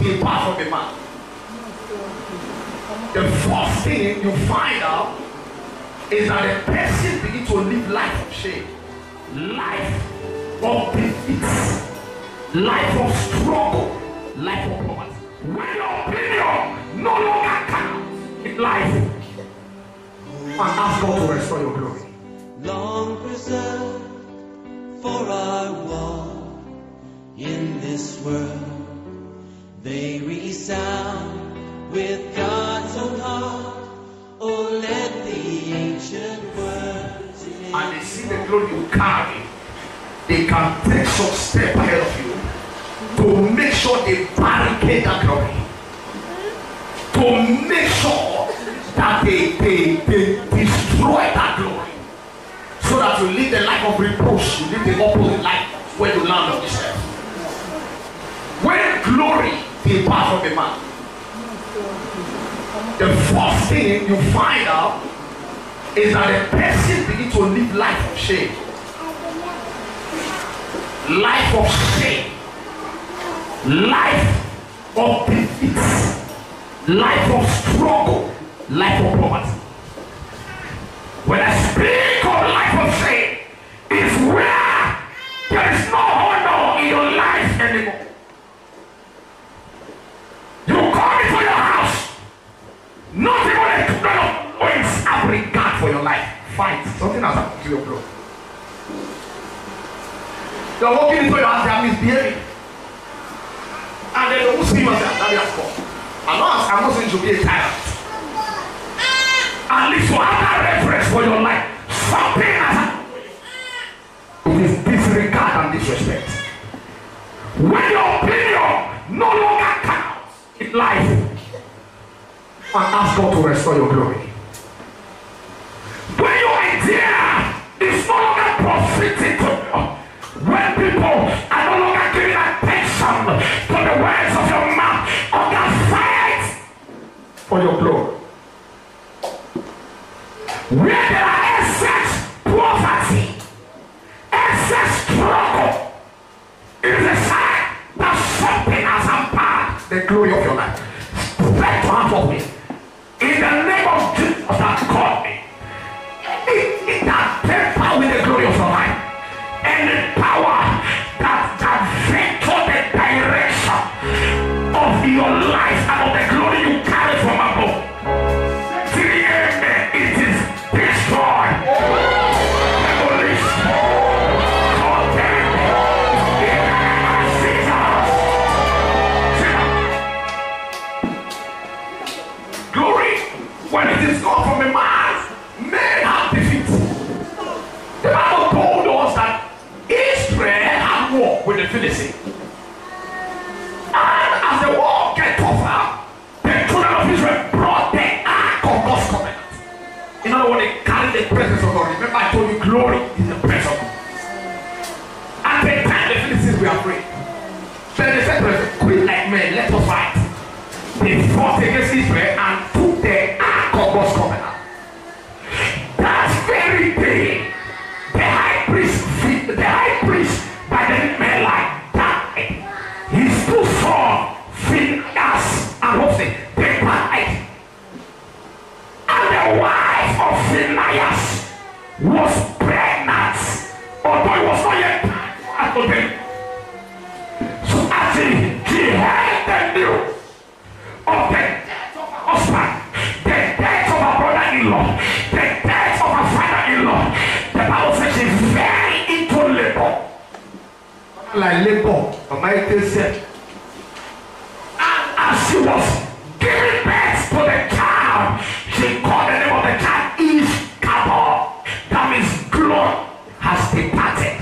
depart from a man, the first thing you find out is that the person begins to live life of shame, life of defeat, life of struggle, life of poverty. When your opinion no longer counts in life, and ask God to restore your glory. Long preserved for our walk in this world, they resound with God's own heart. Oh, let the ancient words and they see the glory you carry, they can take some step ahead of you to make sure they barricade that glory, to make sure that they destroy that glory, so that you live the life of reproach, you live the opposite life when you land on this earth. When glory departs from a man, the first thing you find out is that the person begins to live life of shame, life of shame, life of defeat, life of struggle, life of poverty. When I speak of life of shame, it's where there is no honor in your life anymore. You come into your house, not even a couple of points have regard for your life. Fight. Something has happened to your bro. You are walking into your house, they are misbehaving. And then the Muslim must say, that is called. I'm not saying to be a tyrant. At least you have that reference for your life. Something has happened. It is disregard and disrespect. When your opinion no longer counts in life, and ask God to restore your glory. When your idea is no longer profiting to you, when people are no longer giving attention to the words of your mouth, or that fight for your glory. Where there are excess poverty, excess struggle, it is a sign that something has hampered the glory of your life. Spread your hand for me. In the name of Jesus that called me, it that temper with the glory of your life, and the power that vector the direction of your life and of the glory you carry from above. It is destroyed. Demolish. Condemn. In the name of Jesus. Glory, when it is gone from a man, men have defeat. The Bible told us that Israel had war with the Philistines. And as the war get tougher, the children of Israel brought the ark of God's covenant. In other words, they carried the presence of God. Remember, I told you glory is the presence of God. At the time, the Philistines were afraid. Then they said to them, quit like men, let us fight. They fought against Israel and took the ark of God's covenant. That very day, the high priest by the name Eli died. His two sons, Phinehas and Hophni, they died. And the wife of Phinehas was pregnant, although it was not yet time for them. So as he heard the news of the death of her husband, the death of her brother-in-law, the death of her father-in-law, the Bible says she fell into labor. Like labor, a mighty said. And as she was giving birth to the child, she called the name of the child Ishkabah. That means glory has departed.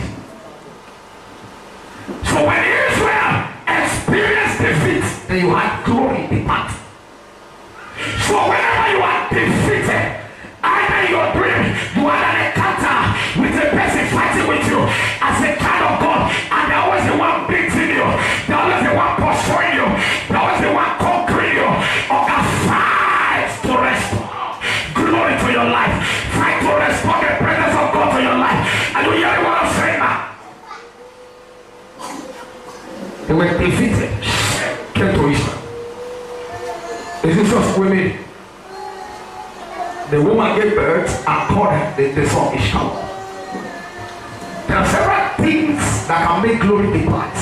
So when Israel experienced defeat, then you had glory depart. So whenever you are defeated, either in your dream, you had an encounter with a person fighting with you as a child of God, and they're always the one beating you, they're always the one pursuing you, they're always the one conquering you. Or can fight to restore glory to your life, fight to restore the presence of God to your life. Are you hearing what I'm saying now? They were defeated, came to to Israel. It's just women. The woman gave birth and called the son Ishmael. There are several things that can make glory depart.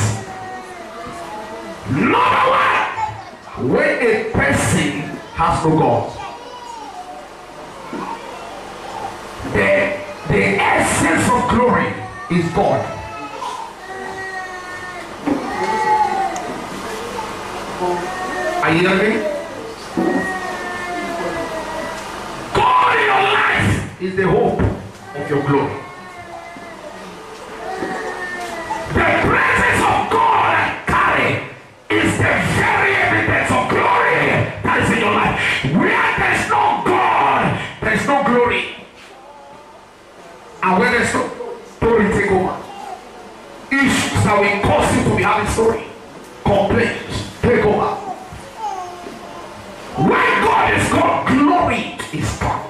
Number one, when a person has no God, the essence of glory is God. Are you hearing me? God in your life is the hope of your glory. The presence of God and carry is the very evidence of glory that is in your life. Where there's no God, there's no glory. And when there's no glory, take over. Issues that will cause you to be having story, complaints, take over. When God is God, glory is God.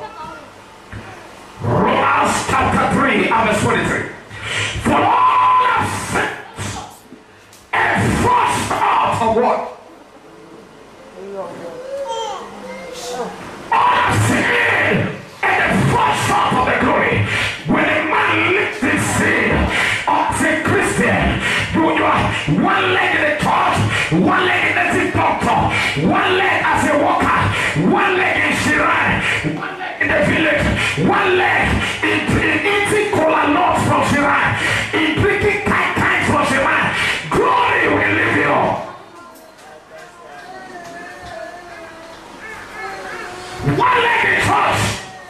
Romans chapter 3 and verse 23. For all have sinned and thrust out of what? All have sinned and thrust out of the glory. When a man lifts his sin up to Christian, you are one leg in the church, one leg in the sick doctor, one leg as a worker, one leg in Shirai, one leg in the village, one leg in eating cola nuts from Shirai, in drinking kind from Shirai. Glory will leave you. One leg in church,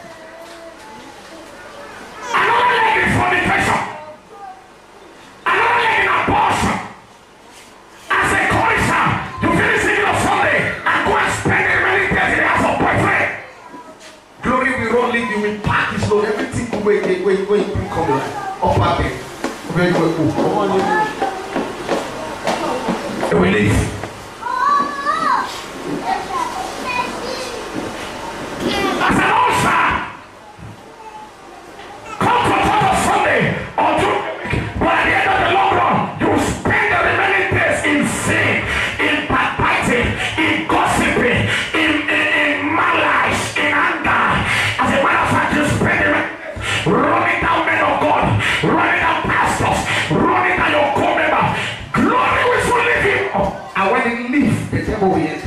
another leg in fornication, another leg in abortion. As a Christian, you finish singing on Sunday and go and spend the remaining days in the house of boyfriend. Glory will not leave you with parties, Lord. Everything will wait, you come up back there. Very well, it will leave. As an usher, come to church on Sunday or during the week, but at the end of the long run, you will spend the remaining days in sin, in backbiting, in gossiping, in malice, in anger. As a matter of fact, you spend the remaining days running down men of God, running down pastors, running down your co-member. Glory will soon leave him. And when he leaves, the devil will enter.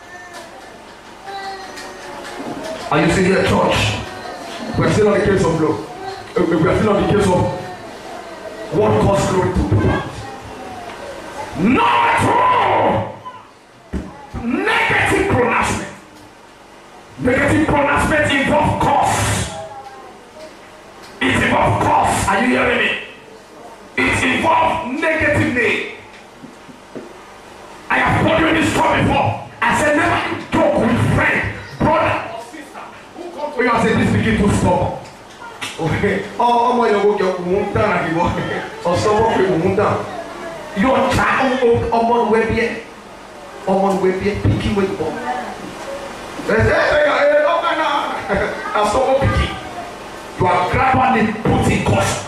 Are you still here, church? We are still on the case of law. We are still on the case of what caused glory to depart. Number two, negative pronouncement. Negative pronouncement involves cause. It involves cause. Are you hearing me? It involves negative name. I have told you in this story before. I said never joke with friend, brother. You are saying this begin to stop. Okay. Oh my God, you're going down. Or someone will move down. Your child on web yet. On web yet, picking with bomb. That's someone picking. You are grabbing the putting cost.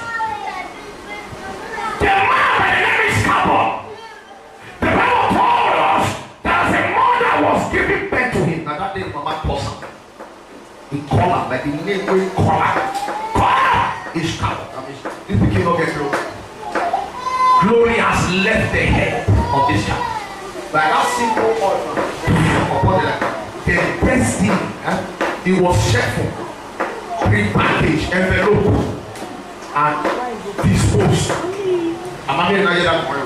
The man by the name is Carbon. The Bible told us that a mother was giving birth to him. Now that day, Mama Possum. We call her, like the name we call her. Call her is Carbon. This became not get glory. Glory has left the head of this child. Like that simple upon the destiny, it was shameful, repackaged, envelope, and disposed. Am I hearing that for you?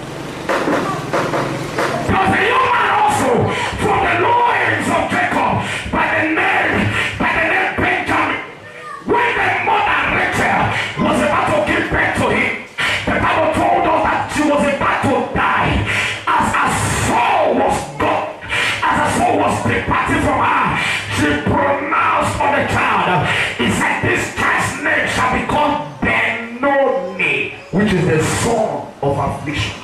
There was a young man also from the loins of Jacob by the name Benjamin. When the mother Rachel was about to give birth to him, the Bible told us that she was about to die. As her soul was gone, as her soul was departing from her, she pronounced on the child. He said, "This child's name shall be called Benoni," which is the son of affliction.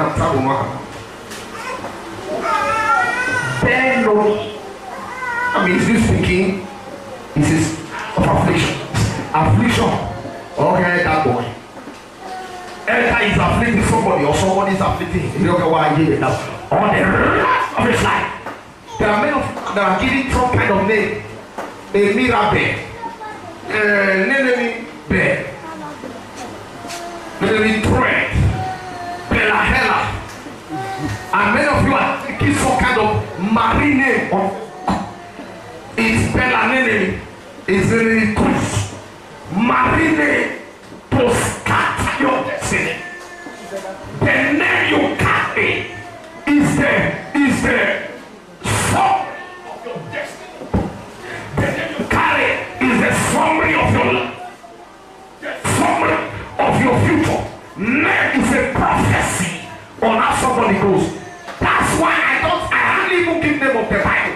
Benoni. I mean, is this speaking? This is of affliction. Affliction. Okay, that boy. Elder is afflicting somebody. somebody or somebody's afflicting him. You don't know why I give it now. On the rest of his life, there are many of that are giving some kind of name. A Mirabe, Nenemi Bear, Nenemi Thread, Bella Hella. And many of you are taking some kind of marine name of it's Bella Nenemi, it's Nenemi Cruz. Marine name to scatter your destiny. The name you carry is the summary of your destiny. The name you carry is the summary of your life. The summary of your future. Name is a prophecy on how somebody goes. That's why I hardly even give name of the Bible.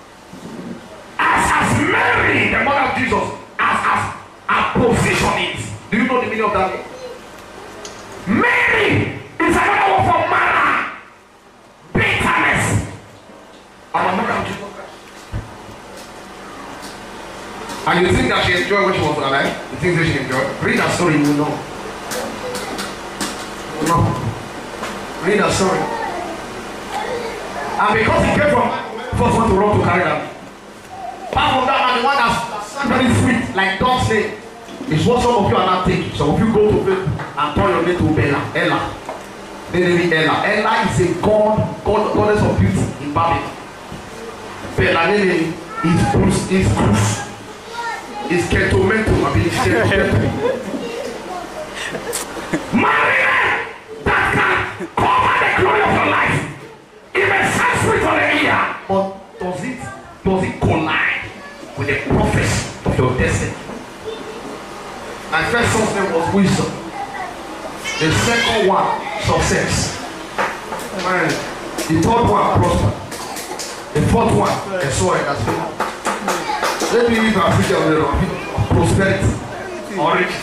As Mary, the mother of Jesus, as our position is. Do you know the meaning of that name? Mary is another word for Mara, bitterness. Our mother of Jesus Christ. And you think that she enjoyed when she was alive? You think that she enjoyed? Read that story, you will know. No. Read that story. And because he came from first one to run to carry that. Apart from that, and the one that's very sweet, like God's name, is what some of you are not taking. Some of you go to bed and turn your name to Bella, Ella. They name it Ella. Ella is a goddess of beauty in Babylon. Bella name is Bruce, is Ketomento, I believe. Maria, that can cover the glory of your life. It may sound sweet on the ear, but does it collide with the prophecy of your destiny? My first son's name was wisdom. The second one, success. And the third one, prosper. The fourth one, a soil that's been. Let me leave Africa with prosperity or riches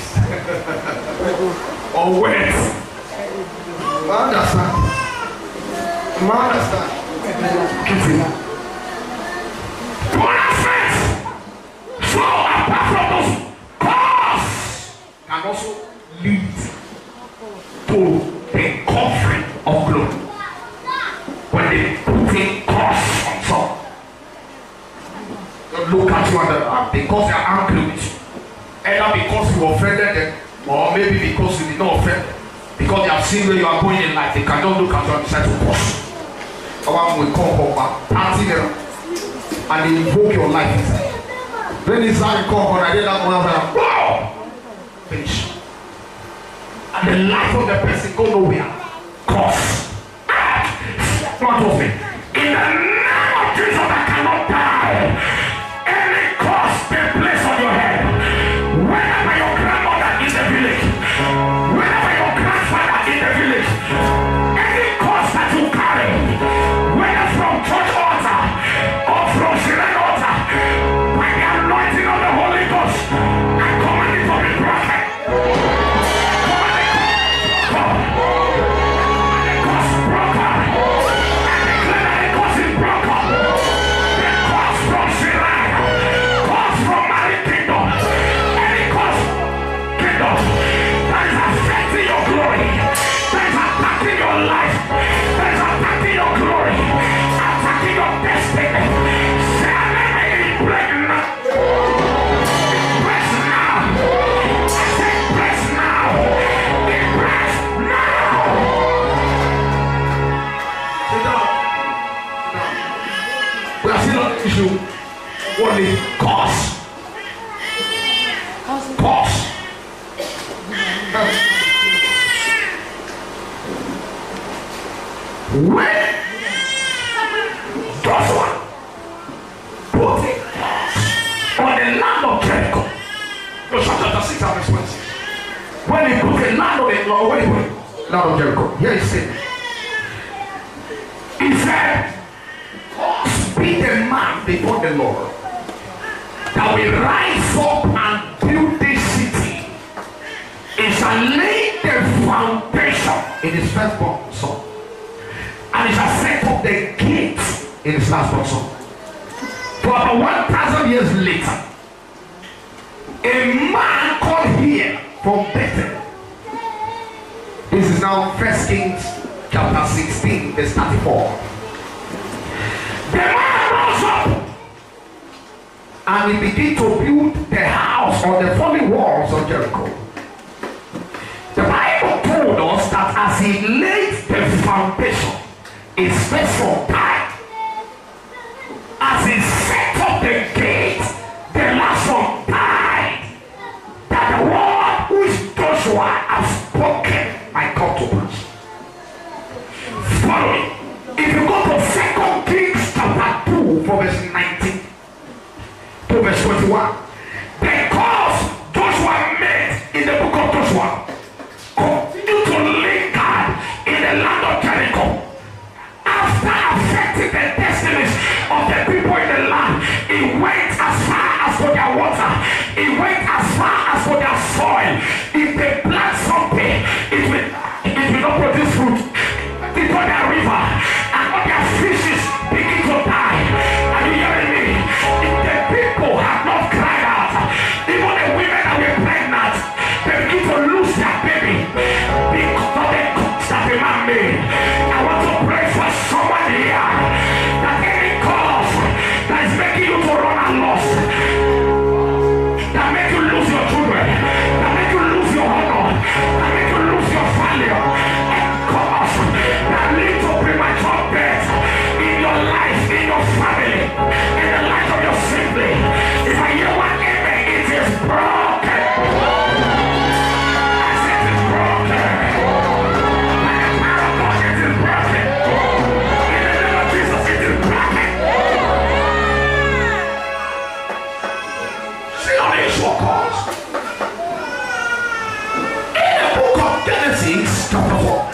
or wealth. You understand? You understand? Keep it. So apart from those cause can also lead to the covering of glory. When they put in cause on some, they look at you and because they are angry with you, either because you offended them or maybe because you did not offend them, because they have seen where you are going in life, they can just look at you and decide to push. Our will come home party them and they invoke your life inside. When this man come on, I did that one, wow! Finish. And the life of the person go nowhere. Cause. What was it? In the name of Jesus that cannot die. Any cause they place on your head. Whenever your grandmother in the village. Whenever your grandfather in the village. Any cause that you carry. Whether from church altar or from Shrine altar. By the anointing of the Holy Ghost. I command it to be broken. What is cause? Cause. When Joshua put it on the land of Jericho, Joshua chapter 6 and verse 26. When he put the land of land of Jericho, here he said, he said, be the man before the Lord that will rise up and build this city. He shall lay the foundation in his firstborn son, and he shall set up the gates in his lastborn son. For about 1,000 years later, a man called here from Bethel, This is now 1 Kings chapter 16, verse 34. The man rose up and he began to build the house on the fallen walls of Jericho. The Bible told us that as he laid the foundation, it spent some time. As he set up the gate, the last one died. That the word which Joshua has spoken might come to pass. Follow me. If you go to 2 Kings chapter 2 from verse 19 to verse 21, the course Joshua made in the book of Joshua continue to linger in the land of Jericho. After affecting the destinies of the people in the land, it went as far as for their water, it went as far as for their soil. If they plant something, it will not produce fruit. It on their river and all their fishes begin to die. Are you hearing me? If the people have not cried out, even the women that were pregnant, they begin to lose their baby because of the cause that the man made. I want to pray for someone here that any cause that is making you to run and lost, that make you lose your children, that make you lose your honor, that make you lose your value, and cause that lead to premature death in your life, in your family, in the life of your sibling. If I hear one amen, it is broken. I said it is broken. By the power of God, it is broken. In the name of Jesus, it is broken. See on the issue of cause. In the book of Genesis, chapter 4,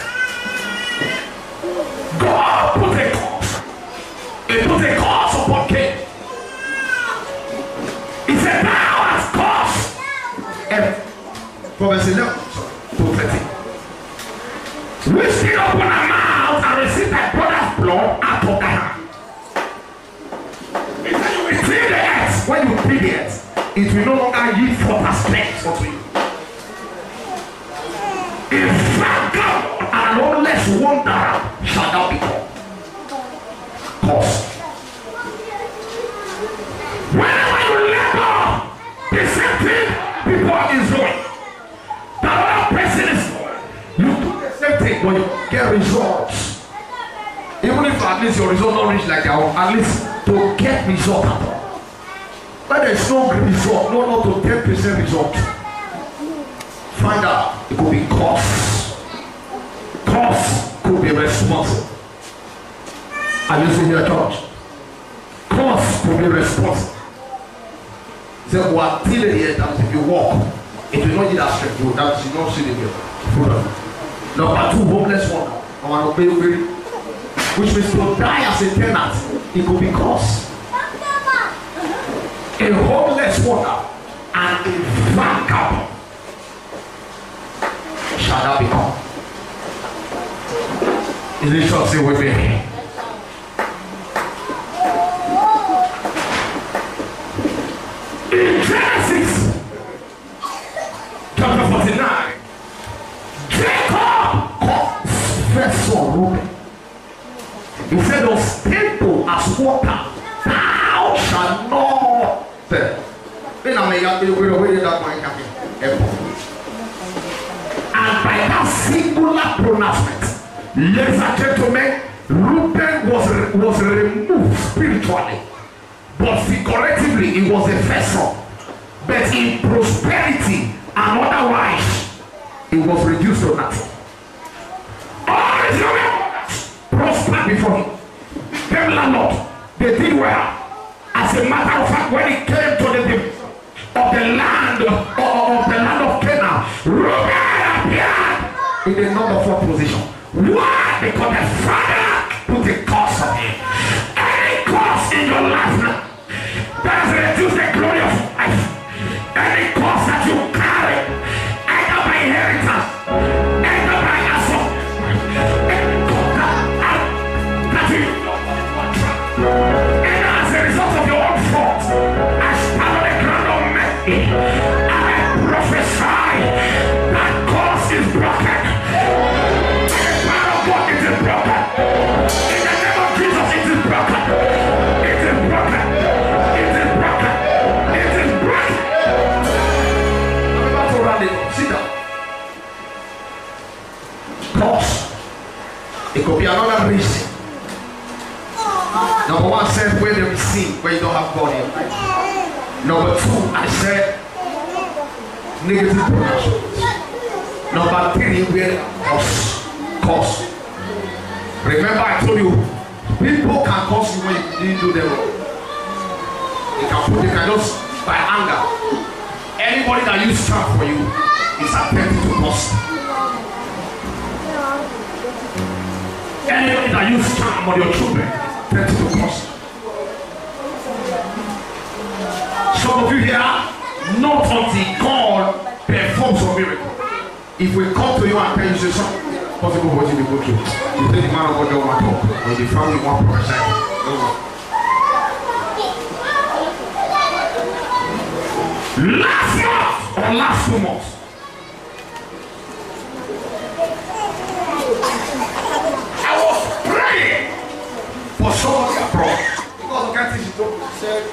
God put a cause. He put a cause upon Cain. He said, thou hast caused. And from verse 11 to 13. We still open our mouth and receive thy brother's blood out of thy hand. He said, you will till the earth. When you till the earth, it will no longer yield forth as strength unto you. In fact, and unless wonder shall thou become. Cause. Whenever you labor, the same thing people is doing. The other person is doing. You do the same thing, but you get results. Even if at least your result don't reach like that, at least to get result at all. But there's no result, not to 10% result. Find out, it could be cause. Cause could be responsible. Are you seeing your church? Cause could be responsible. Say, what till the end, that if you walk, it will not need that strength. You will not see the fruit. Number 2, homeless one. Which means to die as a tenant, it could be cause. A homeless water and a vagabond shall that become. Is it short? Say with me. In Genesis chapter 49, Jacob called first son Reuben. He said, "O stable as water, thou shalt not." And by that singular pronouncement, ladies and gentlemen, Reuben was removed spiritually, but figuratively he was a vessel. But in prosperity and otherwise, he was reduced to nothing. All his brothers prospered before him. Them landlord, they did well. As a matter of fact, when it came to the division of the land of Canaan, Reuben appeared in the number 4 position. Why? Because the Father put a curse on him. Any curse in your life now that has reduced the glory of life, any curse that you carry, either by inheritance, either by assault, any curse that you and as a result of your own fault, I stand on the ground of mercy and I prophesy that curse is broken. In the name of Jesus, it is broken. It is broken. It is broken. It is broken. I'm about to run it. Sit down. Cause it could be another reason. Number one, said where there is sin, where you don't have God in. Number two, I said negative pronouncements. Number three, where cause. Remember, I told you, people can cause you when you didn't do them wrong. They can just by anger. Anybody that uses charm for you is attempting to cause. Anybody that uses charm on your children is attempting to cause. Some of you here, not until God performs a miracle. If we come to you and tell you say something possible what you go through, you say the man of God don't want to talk, when the family want to prophesy. Last month or last 2 months, I was praying for somebody abroad because of that thing she told me. She said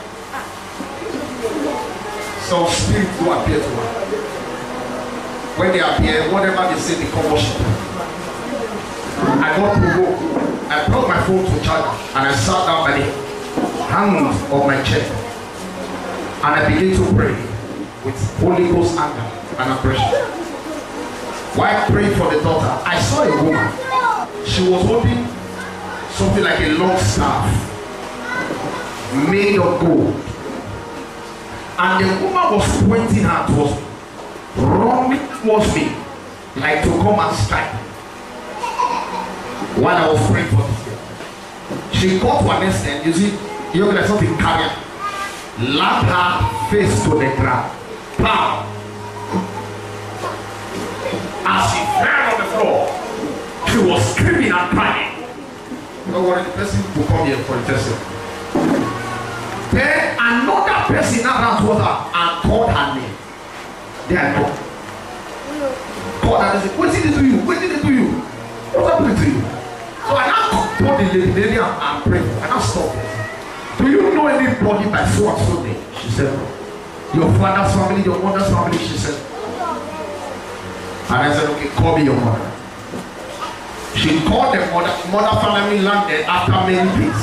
some spirits will appear to her. When they appear, whatever they say, they come worship. I got provoked. I brought my phone to charger and I sat down by the hands of my chair and I began to pray with Holy Ghost anger and oppression. While praying for the daughter, I saw a woman. She was holding something like a long staff made of gold. And the woman was pointing her towards me, running towards me, like to come and strike me. While I was praying for this girl, she got to an extent, you see, you know, like something carrier, lapped her face to the ground. Pow! As she fell on the floor, she was screaming and crying. Don't worry, the person will come here for a testimony. Then another person now ran towards her and called her name. They are not. Called her and said, what did they do you? What did they do you? What happened to you? So I now told the lady and prayed. I now stopped her. Do you know anybody by so and so name? She said, no. Your father's family, your mother's family? She said. And I said, okay, call me your mother. She called the mother family landed after many days.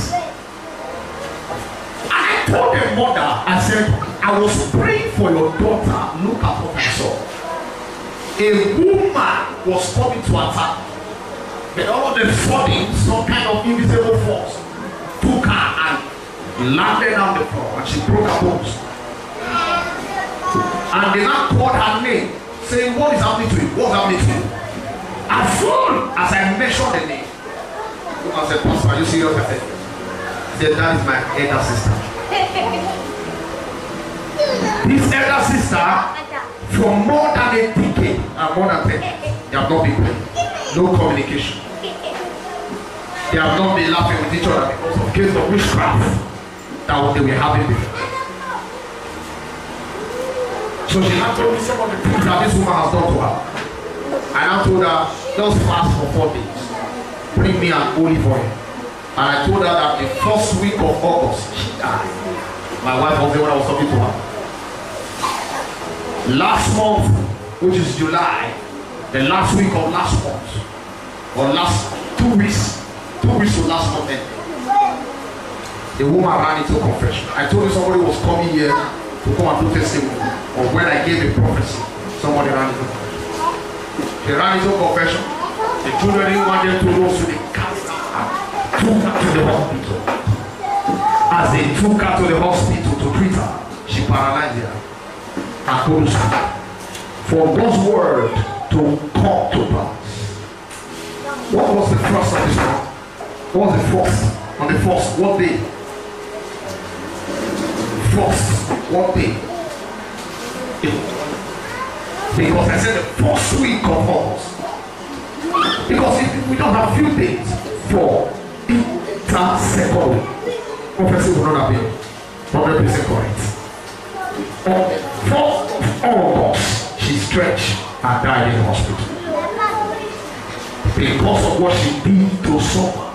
And I told the mother, I said, I was praying for your daughter. Look at what I saw. A woman was coming to attack. But all of the sudden, some kind of invisible force took her and landed on the floor and she broke her bones. And they now called her name, saying, what is happening to you? What's happening to you? As soon as I mentioned the name, I said, Pastor, are you serious? I said, that is my elder sister. This elder sister, for more than a decade and more than 10 years, they have not been playing. No communication. They have not been laughing with each other because of case of witchcraft that they were having before. So she now told me some of the things that this woman has done to her. I now told her, just fast for 4 days. Bring me an olive oil. And I told her that the first week of August, she died. My wife was there when I was talking to her. Last month, which is July, the last week of last month, or last 2 weeks to last month ended, the woman ran into confession. I told you somebody was coming here to come and do testimony, or when I gave a prophecy, somebody ran into confession. They ran into confession. The children didn't want them to go, so they cast her and took her to the hospital. As they took her to the hospital to treat her, she paralyzed her and couldn't speak. For God's word to come to pass. What was the first of this month? What was the first? On the first, what day? First, what day? Because I said the first week of August. Because if we don't have few days for inter-second, prophecy will not have been 100% correct. On the 4th of August, she stretched and died in the hospital. Because of what she did to someone.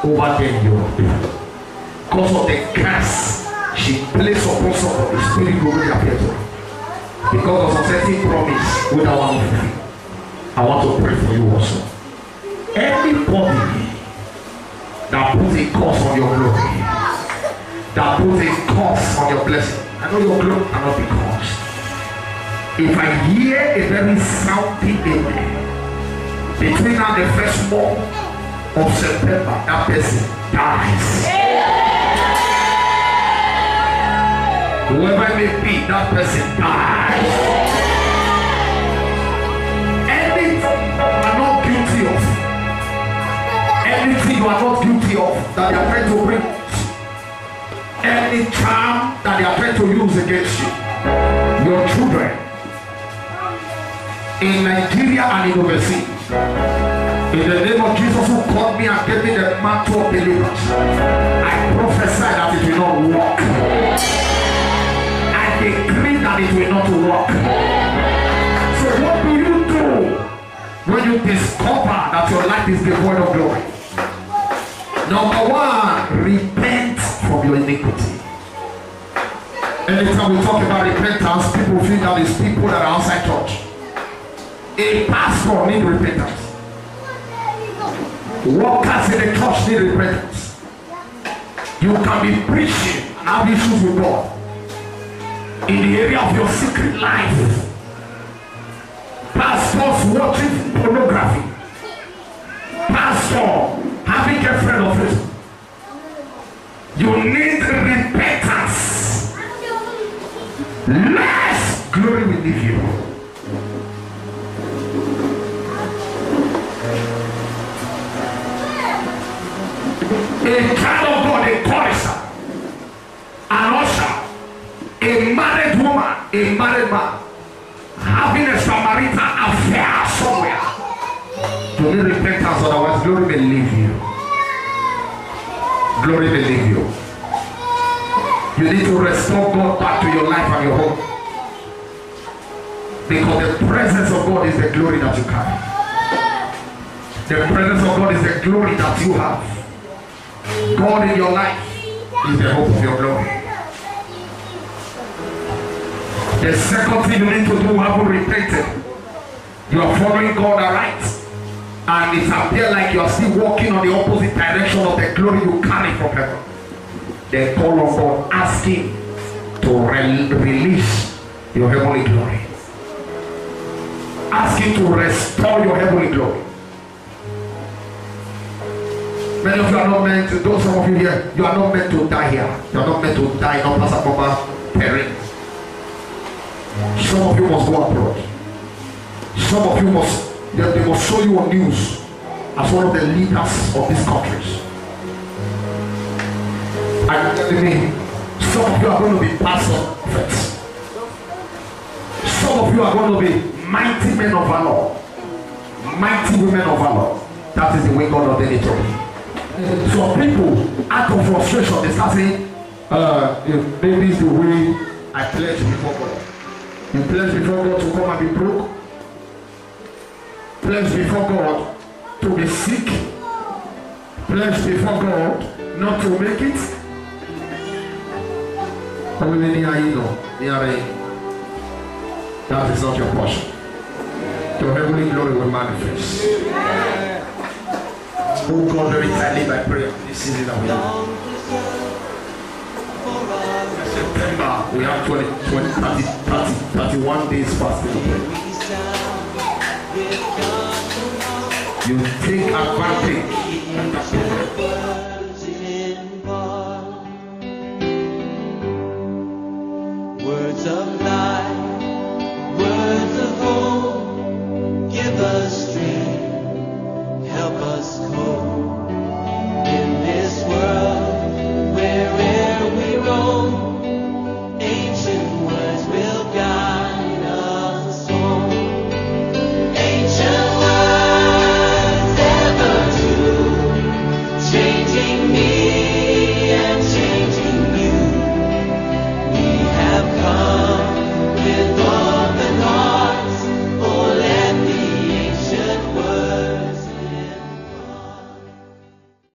over them Europe. Because of the curse she placed upon somebody, the spirit will really appear to her. Because of a certain promise with our own. I want to pray for you also. Anybody that puts a curse on your glory, that puts a curse on your blessing, I know your glory cannot be cursed. If I hear a very sounding amen, between now and the first month of September, that person dies. Whoever it may be, that person dies. Anything you are not guilty of that they are trying to bring, any charm that they are trying to use against you, your children in Nigeria and in overseas, in the name of Jesus who called me and gave me the mantle of deliverance, I prophesy that it will not work. I decree that it will not work. So what do you do when you discover that your life is devoid of glory? Number one, repent from your iniquity. Anytime we talk about repentance, people feel that it's people that are outside church. A pastor needs repentance. Workers in the church need repentance. You can be preaching and have issues with God in the area of your secret life. Pastors watching pornography. Pastor having girlfriend of it. You need repentance. Less glory will leave you. A child of God, a chorister, an usher, a married woman, a married man, having a Samaritan affair somewhere. You need repentance, otherwise glory will leave you. Glory will leave you. You need to restore God back to your life and your home. Because the presence of God is the glory that you carry. The presence of God is the glory that you have. God in your life is the hope of your glory. The second thing you need to do, having repented, you are following God aright, and it appears like you are still walking on the opposite direction of the glory you carry from heaven. Then call on God, ask Him to release your heavenly glory. Ask Him to restore your heavenly glory. Many of you are not meant to, those some of you here, you are not meant to die here. You are not meant to die, not Pastor Mama Perry. Some of you must go abroad. Some of you must, they must show you on news as one of the leaders of these countries. And telling me, some of you are going to be pastors. Some of you are going to be mighty men of valor, mighty women of valor. That is the way God ordained it to be. Some people, out of frustration, they start saying, maybe it's the way I pledge before God. You pledge before God to come and be broke. Pledge before God to be sick. Pledge before God not to make it. That is not your portion. Your heavenly glory will manifest. Oh God, very tightly by prayer. This season that we have. September, we have 31 days fasting. You take advantage